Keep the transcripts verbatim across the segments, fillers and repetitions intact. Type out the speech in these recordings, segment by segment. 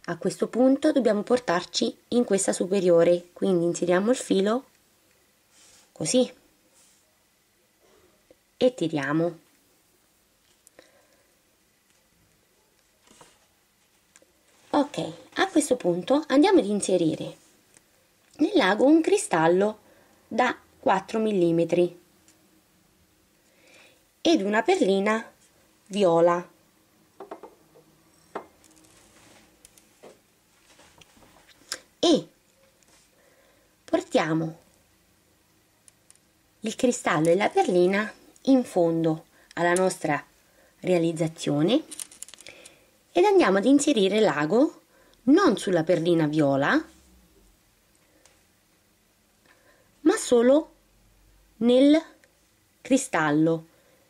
A questo punto dobbiamo portarci in questa superiore, quindi inseriamo il filo così e tiriamo. Ok, a questo punto andiamo ad inserire nell'ago un cristallo da quattro millimetri ed una perlina viola. E portiamo il cristallo e la perlina in fondo alla nostra realizzazione ed andiamo ad inserire l'ago non sulla perlina viola, ma solo nel cristallo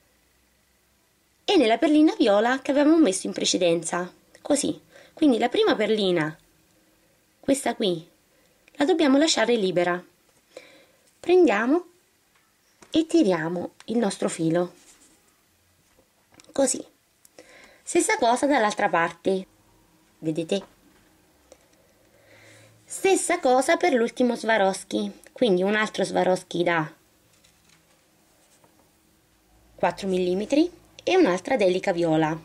e nella perlina viola che avevamo messo in precedenza, così. Quindi la prima perlina, questa qui, la dobbiamo lasciare libera. Prendiamo e tiriamo il nostro filo, così. Stessa cosa dall'altra parte, vedete? Stessa cosa per l'ultimo Swarovski, quindi un altro Swarovski da quattro millimetri e un'altra Delica viola.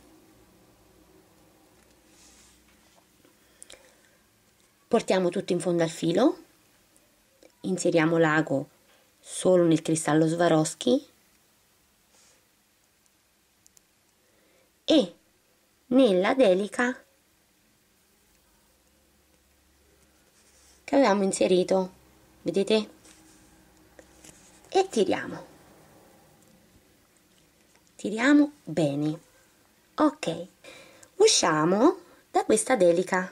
Portiamo tutto in fondo al filo, inseriamo l'ago solo nel cristallo Swarovski e nella Delica che avevamo inserito, vedete? E tiriamo. Tiriamo bene. Ok, usciamo da questa Delica.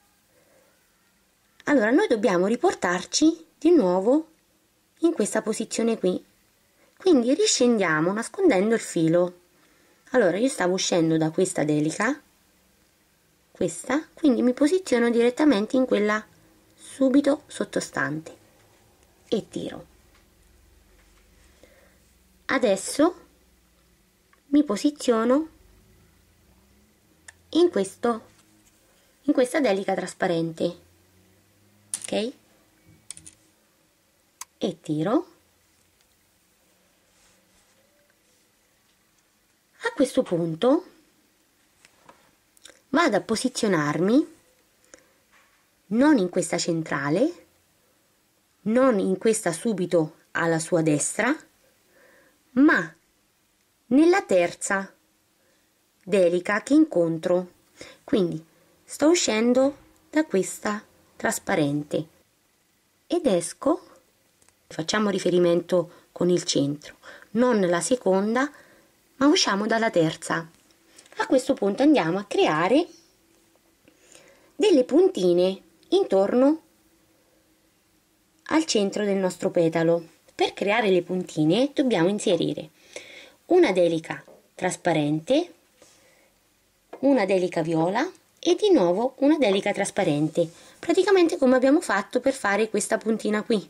Allora noi dobbiamo riportarci di nuovo in questa posizione qui, quindi riscendiamo nascondendo il filo. Allora io stavo uscendo da questa Delica, questa, quindi mi posiziono direttamente in quella subito sottostante e tiro. Adesso mi posiziono in questo in questa Delica trasparente, ok, e tiro. A questo punto vado a posizionarmi non in questa centrale, non in questa subito alla sua destra, ma nella terza Delica che incontro. Quindi sto uscendo da questa trasparente ed esco, facciamo riferimento con il centro, non la seconda, ma usciamo dalla terza. A questo punto andiamo a creare delle puntine intorno al centro del nostro petalo. Per creare le puntine dobbiamo inserire una Delica trasparente, una Delica viola e di nuovo una Delica trasparente, praticamente come abbiamo fatto per fare questa puntina qui.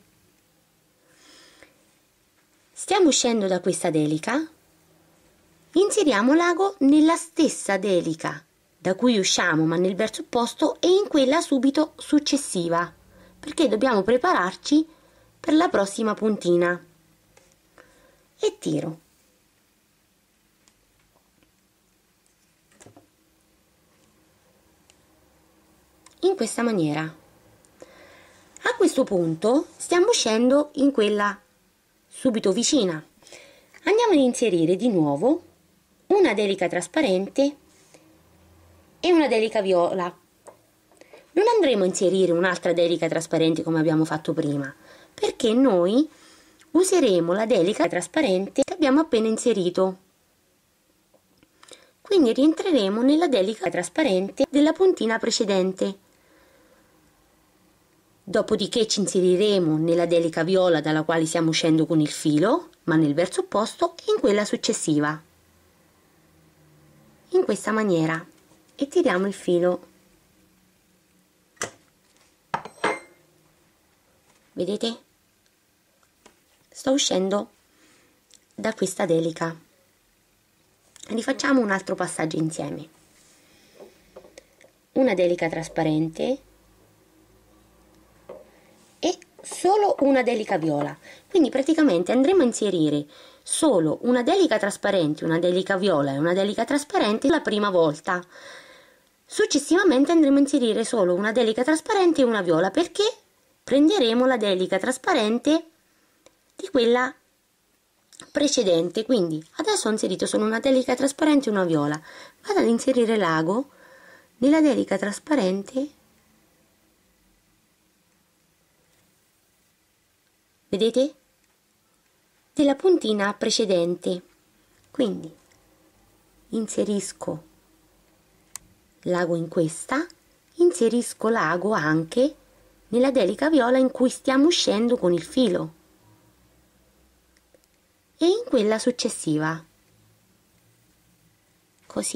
Stiamo uscendo da questa Delica, inseriamo l'ago nella stessa Delica da cui usciamo ma nel verso opposto e in quella subito successiva, perché dobbiamo prepararci per la prossima puntina, e tiro. In questa maniera. A questo punto stiamo uscendo in quella subito vicina. Andiamo ad inserire di nuovo una Delica trasparente e una Delica viola. Non andremo a inserire un'altra Delica trasparente come abbiamo fatto prima, perché noi useremo la Delica trasparente che abbiamo appena inserito. Quindi rientreremo nella Delica trasparente della puntina precedente. Dopodiché ci inseriremo nella Delica viola dalla quale stiamo uscendo con il filo, ma nel verso opposto e in quella successiva. In questa maniera. E tiriamo il filo. Vedete? Sto uscendo da questa Delica. Rifacciamo un altro passaggio insieme. una delica trasparente e solo una delica viola. Quindi praticamente andremo a inserire solo una delica trasparente, una delica viola e una delica trasparente la prima volta. Successivamente andremo a inserire solo una delica trasparente e una viola, perché prenderemo la delica trasparente di quella precedente. Quindi adesso ho inserito solo una delica trasparente e una viola. Vado ad inserire l'ago nella delica trasparente, vedete, della puntina precedente. Quindi inserisco l'ago in questa, inserisco l'ago anche nella delica viola in cui stiamo uscendo con il filo e in quella successiva, così.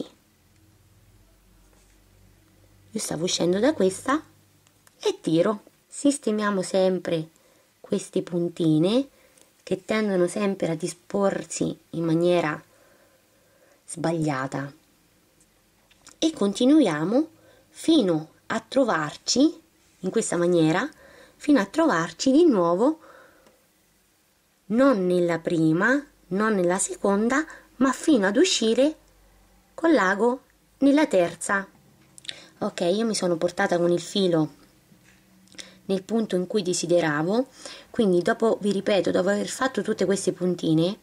Io stavo uscendo da questa e tiro. Sistemiamo sempre queste puntine che tendono sempre a disporsi in maniera sbagliata e continuiamo fino a trovarci in questa maniera, fino a trovarci di nuovo non nella prima, non nella seconda, ma fino ad uscire con l'ago nella terza. Ok, io mi sono portata con il filo nel punto in cui desideravo, quindi dopo, vi ripeto, dopo aver fatto tutte queste puntine,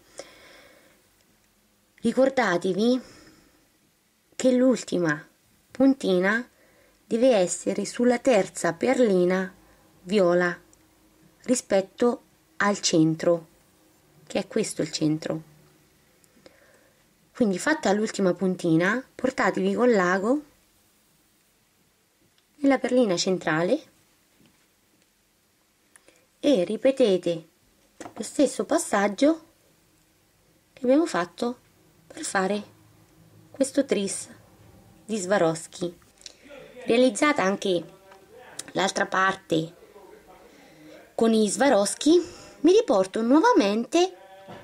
ricordatevi che l'ultima puntina deve essere sulla terza perlina viola rispetto al centro, che è questo il centro. Quindi fatta l'ultima puntina, portatevi con l'ago nella perlina centrale e ripetete lo stesso passaggio che abbiamo fatto per fare questo tris di Swarovski. Realizzata anche l'altra parte con i Swarovski, mi riporto nuovamente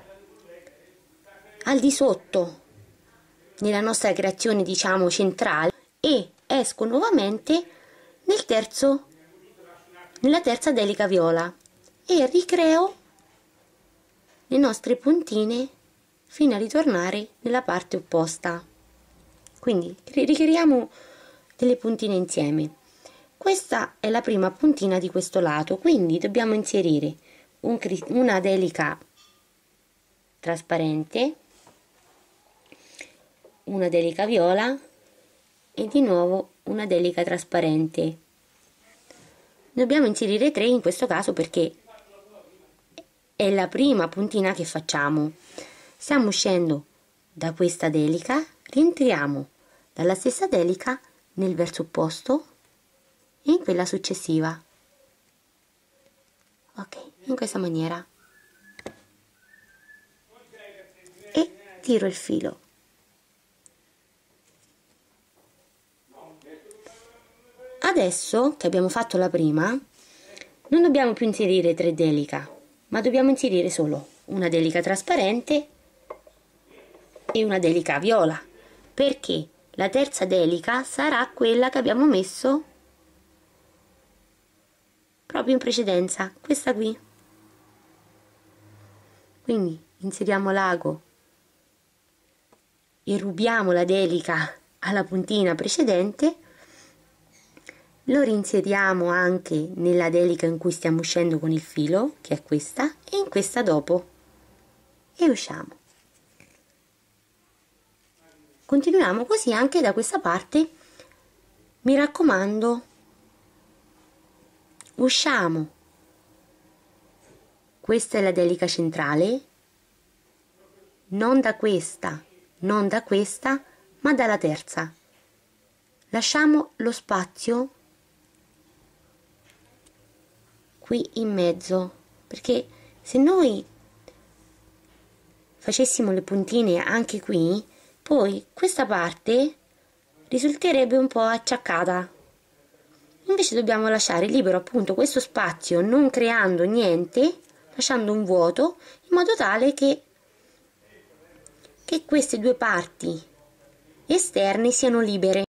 al di sotto nella nostra creazione, diciamo, centrale, e esco nuovamente nel terzo nella terza delica viola e ricreo le nostre puntine fino a ritornare nella parte opposta. Quindi ricreiamo delle puntine insieme. Questa è la prima puntina di questo lato, quindi dobbiamo inserire un, una delica trasparente, una delica viola e di nuovo una delica trasparente. Dobbiamo inserire tre in questo caso perché è la prima puntina che facciamo. Stiamo uscendo da questa delica, rientriamo dalla stessa delica nel verso opposto e in quella successiva. Ok, in questa maniera. E tiro il filo. Adesso che abbiamo fatto la prima, non dobbiamo più inserire tre delica, ma dobbiamo inserire solo una delica trasparente e una delica viola, perché la terza delica sarà quella che abbiamo messo proprio in precedenza, questa qui. Quindi inseriamo l'ago e rubiamo la delica alla puntina precedente, lo reinseriamo anche nella delica in cui stiamo uscendo con il filo, che è questa, e in questa dopo, e usciamo. Continuiamo così anche da questa parte. Mi raccomando, usciamo, questa è la delica centrale, non da questa, non da questa, ma dalla terza. Lasciamo lo spazio qui in mezzo, perché se noi facessimo le puntine anche qui, poi questa parte risulterebbe un po' acciaccata. Invece dobbiamo lasciare libero appunto questo spazio, non creando niente, lasciando un vuoto, in modo tale che, che queste due parti esterne siano libere.